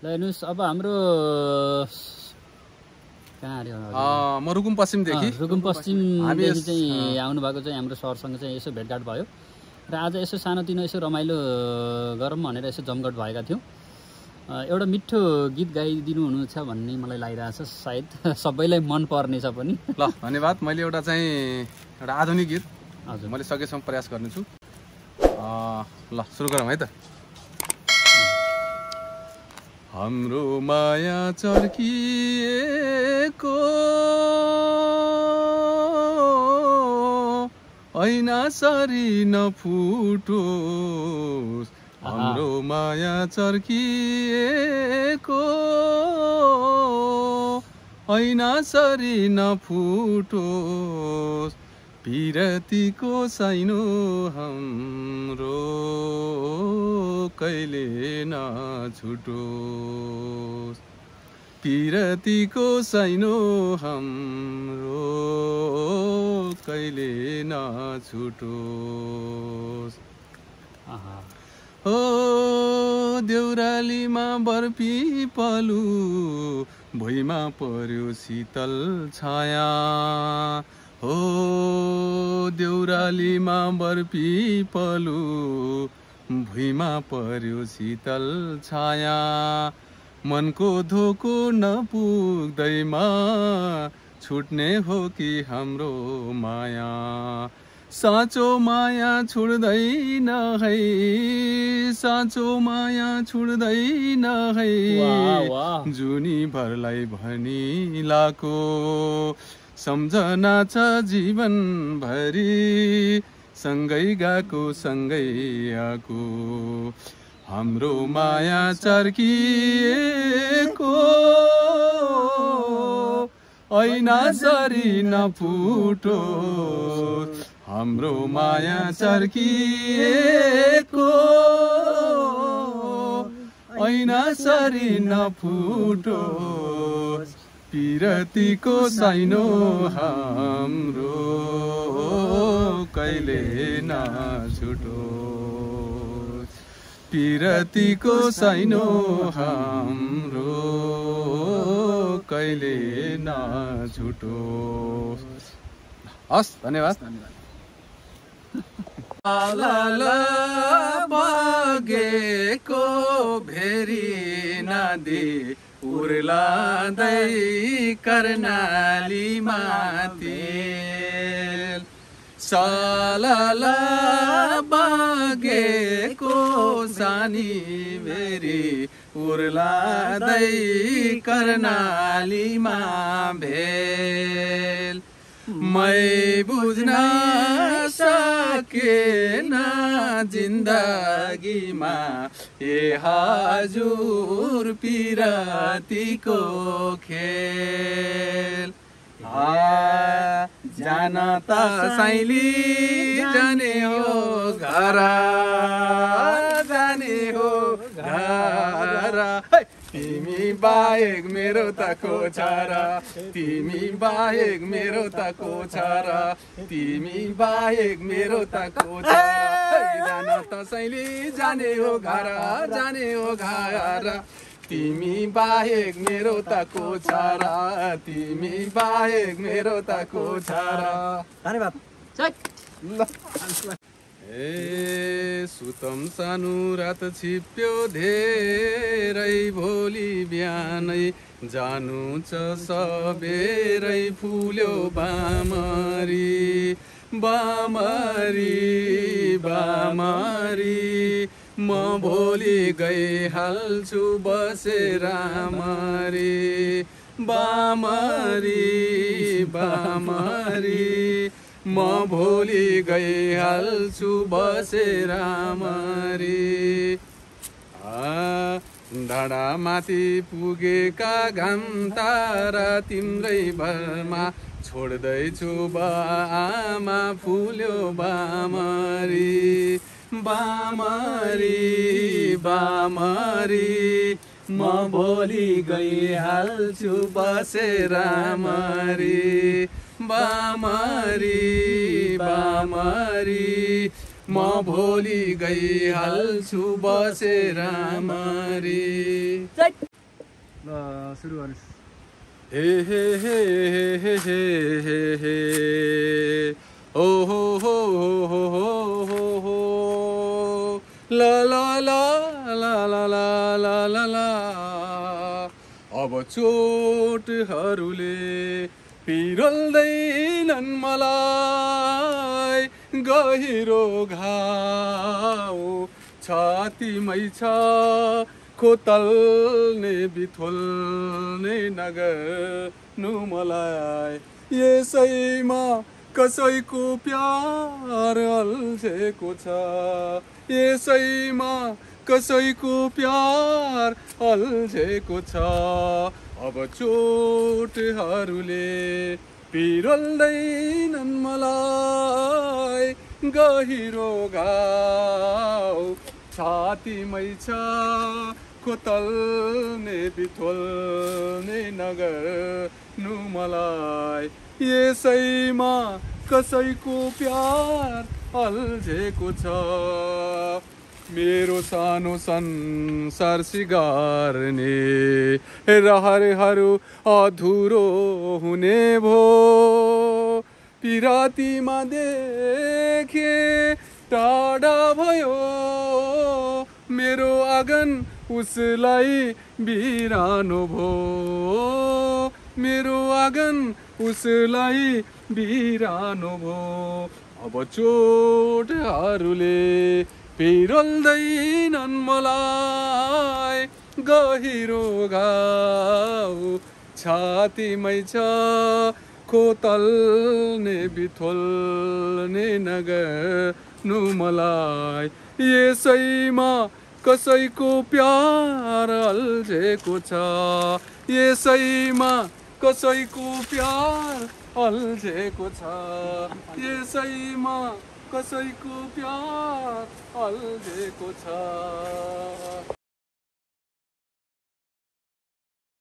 ल हेर्नुस् अब हाम्रो कहाँ अरे म रुकुम पश्चिमदेखि रुकुम पश्चिमदेखि चाहिँ आउनु भएको चाहिँ हाम्रो सरसँग चाहिँ यसो भेटघाट भयो र आज यसो सानोतिनो यसो रमाइलो गरौँ भनेर यसो जमघट भएका थियौँ। एउटा मिठो गीत गाइदिनु हुनुहुन्छ भन्ने मलाई लागिरहेछ, सायद सबैलाई मन पर्नेछ पनि। ल धन्यवाद। मैले एउटा आधुनिक गीत हजुर मैले सकेसम्म प्रयास गर्नेछु। ल सुरु गरौँ है त। हाम्रो माया चर्किएको ऐना सरी नफुटोस्, हाम्रो माया चर्किएको ऐना सरी नफुटोस्, पिरतीको साइनो हाम्रो कहिले नछुटोस्, पिरतीको साइनो हाम्रो कहिले नछुटोस्। ओ देउरालीमा बरपिपलु भुइँमा पर्यो शीतल छाया, हो देउरालीमा बरपिपलु भुइँमा पर्यो शीतल छाया, मनको धोको नपुग्दैमा छुट्ने हो कि हाम्रो माया, साँचो माया छुट्दैन है, साँचो माया छुट्दैन है, जुनी भरलाई भनिलाको सम्झना छ जीवन भरि, सँगै गएको सँगै आएको, हाम्रो माया चर्किएको ऐना सरी नफुटोस्, हाम्रो माया चर्किएको ऐना सरी नफुटोस्, पिरतीको साइनो हाम्रो कहिले नछुटोस्, पिरतीको साइनो हाम्रो कहिले नछुटोस्। हस् धन्यवाद। बगेको भेरी नदी उर्लादै कर्णाली माथि, सलला बगेको सानी भेरी उर्लादै कर्णालीमा भेल, मै बुझ्न सकेन जिन्दगीमा ए हजुर पिरतीको खेल, जान त साइली जाने हो घर, जाने हो घर, तिमी बाहेक मेरो त को छ र, तिमी बाहेक मेरो त को छ र, तिमी बाहेक मेरो त को छ र, जान त साइली जाने हो घर, जाने हो घर, तिमी बाहेक मेरो त को छ र, तिमी बाहेक मेरो त को छ र। धन्यवाद। ए सुतम सानो रात छिप्यो धेरै, भोलि बिहानै जानु छ सबेरै, फुल्यो बामरी बामरी बामरी, म भोलि गइहाल्छु बसेर रामरी बामरी बामरी, म भोलि गइहाल्छु बसेर रामरी। डाँडा माथि पुगेका घाम तारा तिम्रै भरमा छोड्दैछु बामा, फुल्यो बामरी बामरी बामरी, म भोलि गइहाल्छु बसेर रामरी बामरी बामरी, म भोलि गइहाल्छु बसेर रामरी। ल सुरु गर्नुस्। हे हे हे हे हे हे हे ओ हो हो हो हो हो ला ला ला ला ला ला ला ला ला। अब चोटहरूले पिरोल्दैनन् मलाई, गहिरो घाउ छातीमै छ, खोतल्ने बिथोल्ने नगर्नु मलाई। यसैमा कसैको प्यार अल्झेको छ, यसैमा कसैको प्यार अल्झेको छ। अब चोटहरूले पिरोल्दैनन् मलाई, गहिरो घाउ छातीमै छ, खोतल्ने बिथोल्ने नगर्नु मलाई। यसैमा कसैको प्यार अल्झेको छ। मेरो सानो संसार सिगार्ने रहरहरू अधुरो हुने भो। पिरातीमा देखे टाढा भयो मेरो आँगन, उसलाई बिरानो भो। मेरो आँगन उसलाई बिरानो भो। अब चोटहरूले पिरोल्दैनन् मलाई, गहिरो घाउ छातीमै छ, खोतल्ने बिथोल्ने नगर्नु मलाई। यसैमा कसैको प्यार अल्झेको छ, यसैमा कसैको प्यार अल्झेको छ, यसैमा कसैको प्यार अल्झेको छ।